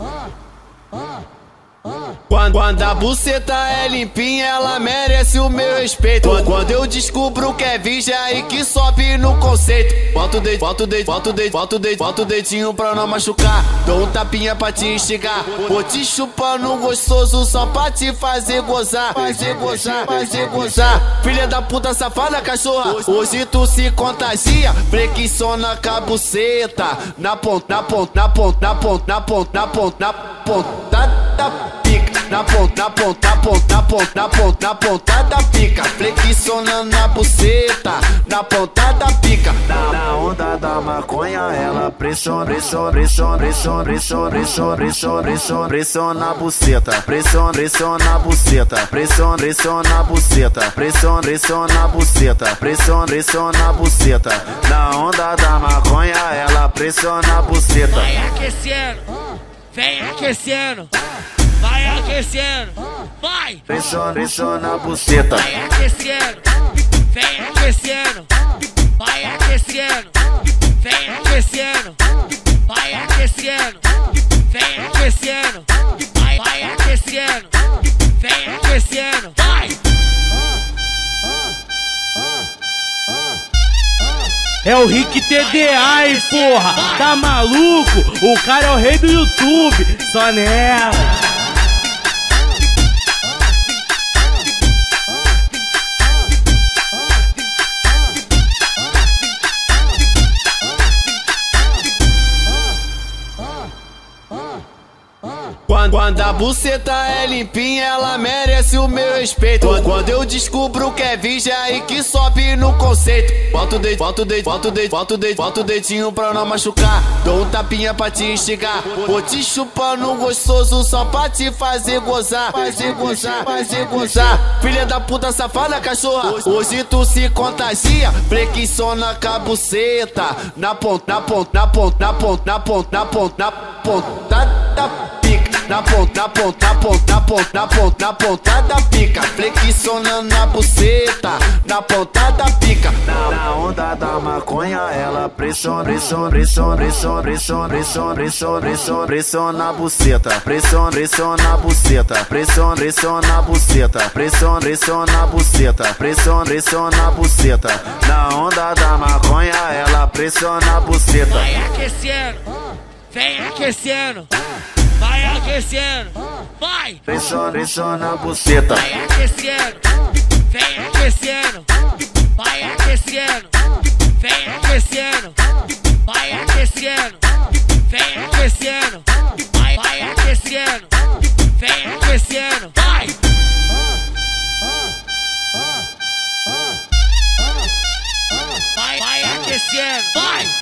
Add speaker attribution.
Speaker 1: Quando a buceta é limpinha, ela merece o meu respeito. Quando eu descubro que é virgem, aí que sobe no conceito. Bota o dedo, bota o dedo, bota o dedo, bota o dedo, bota o dedinho pra não machucar. Dou um tapinha pra te instigar. Vou te chupando gostoso só pra te fazer gozar. Fazer gozar, fazer gozar. Filha da puta safada, cachorra, hoje tu se contagia. Flexiona com a buceta. Na ponta, na ponta, na ponta, na ponta, na ponta, na ponta, na ponta da pica. Na ponta, na ponta, na ponta, na ponta, na ponta, na ponta da pica. Flexionando a buceta, na ponta da pica.
Speaker 2: Na onda da maconha ela pressiona, pressiona, pressiona, pressiona, pressiona, pressiona, pressiona, pressiona a buceta. Pressiona, pressiona a buceta. Pressiona, pressiona a buceta. Pressiona, pressiona a buceta. Pressiona, pressiona a buceta. Na onda da maconha ela pressiona a buceta.
Speaker 3: Vai aquecendo, vem aquecendo. Vai aquecendo, vai!
Speaker 2: Pressiona, pressiona a buceta.
Speaker 3: Vai aquecendo, vem aquecendo. Vai aquecendo, vem aquecendo. Vai aquecendo, vem aquecendo. Vai aquecendo, vem aquecendo. Vai!
Speaker 4: É o Rick TDA, hein, porra! Tá maluco? O cara é o rei do YouTube, só nela!
Speaker 1: Quando a buceta é limpinha, ela merece o meu respeito. Quando eu descubro que é virgem, aí que sobe no conceito. Bota o dedo, bota o dedo, bota o dedo, bota o dedo, bota o dedinho pra não machucar. Dou um tapinha pra te instigar. Vou te chupando gostoso só pra te fazer gozar. Fazer gozar, fazer gozar. Filha da puta safada, cachorra, hoje tu se contagia. Flexiona com a buceta. Na ponta, na ponta, na ponta, na ponta, na ponta, na ponta, na ponta da pica. Na ponta, na ponta, na ponta, na ponta, na ponta, na ponta da pica. Flexionando a buceta, na ponta da pica.
Speaker 2: Na onda da maconha ela pressiona, pressiona, pressiona, pressiona, pressiona, pressiona, pressiona, pressiona, pressiona a buceta. Pressiona, pressiona a buceta. Pressiona, pressiona a buceta. Pressiona, pressiona a buceta. Pressiona, pressiona a buceta. Na onda da maconha ela pressiona a buceta.
Speaker 3: Vai aquecendo, vem aquecendo. Vai aquecendo, vai!
Speaker 2: Pressiona, pressiona a buceta.
Speaker 3: Vai aquecendo, vem aquecendo. Vai aquecendo, vem aquecendo. Vai aquecendo, vem aquecendo. Vai aquecendo, vem aquecendo. Vai! Vai aquecendo, vai!